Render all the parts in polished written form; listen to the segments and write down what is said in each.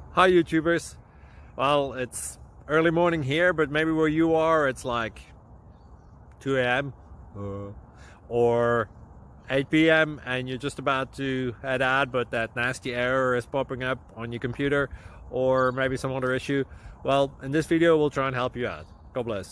Hi YouTubers. Well, it's early morning here, but maybe where you are it's like 2 a.m. or 8 p.m. and you're just about to head out, but that nasty error is popping up on your computer, or maybe some other issue. Well, in this video we'll try and help you out. God bless.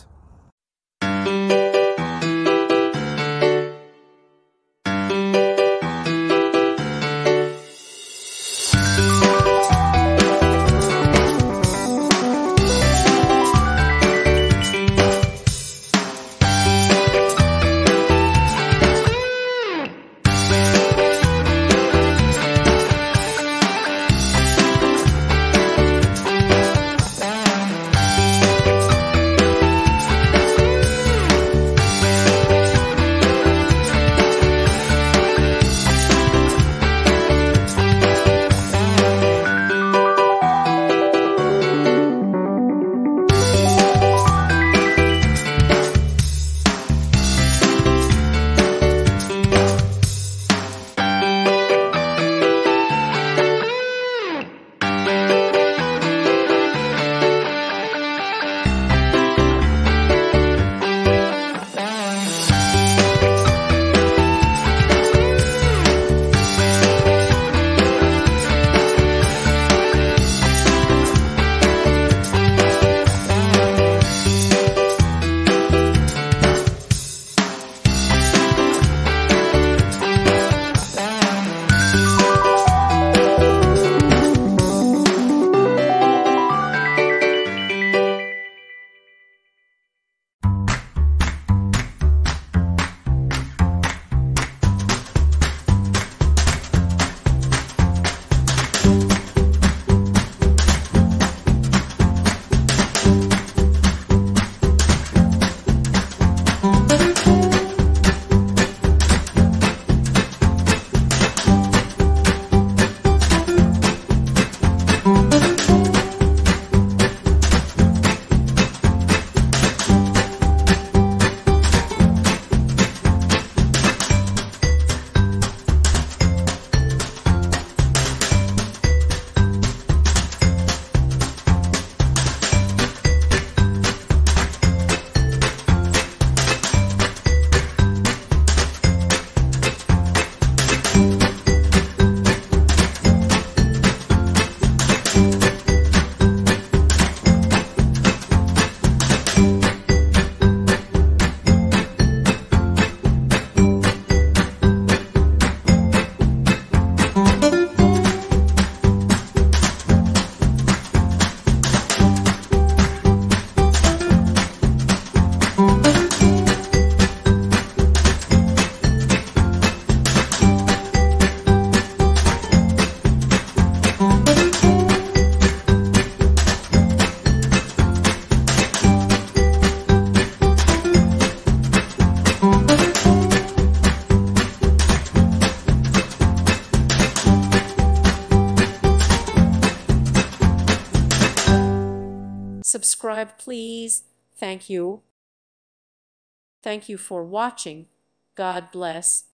Subscribe, please. Thank you. Thank you for watching. God bless.